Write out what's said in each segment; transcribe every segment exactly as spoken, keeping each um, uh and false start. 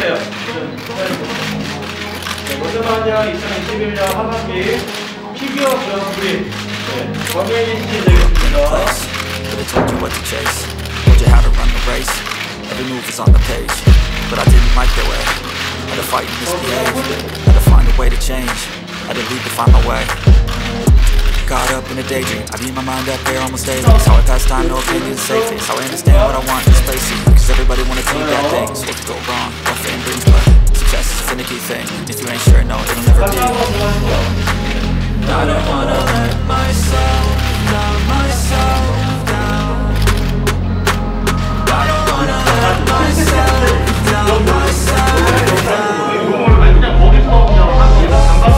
주세요. 네, 머슬마니아 이천이십일 년 하반기 피규어 그랑프리 네, 정애리 씨 되겠습니다. But I told you what to chase, told you how to run the race. Every move was on the page, but I didn't like the way. Had to fight and misbehave, had to find a way to change, had to leave to find my way. Caught up in a daydream, I beat my mind up there almost daily. It's how I pass time, no opinions, safe. It's how I understand what I want, just place it. Cause everybody wanna tell you bad things. What could go wrong, what fame brings, but success is a finicky thing. If you ain't sure, no, it'll never be. I don't wanna let myself down, myself down. I don't wanna let myself down, myself down. 그냥 거기서 그냥 잠깐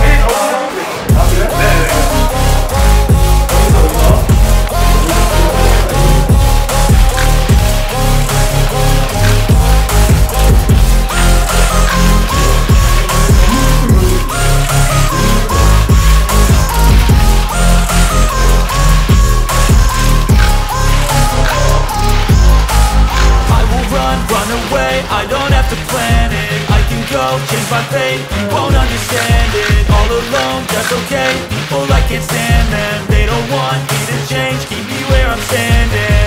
I don't have to plan it, I can go change my fate. You won't understand it, all alone, that's okay. People, I can't stand them, they don't want me to change. Keep me where I'm standing.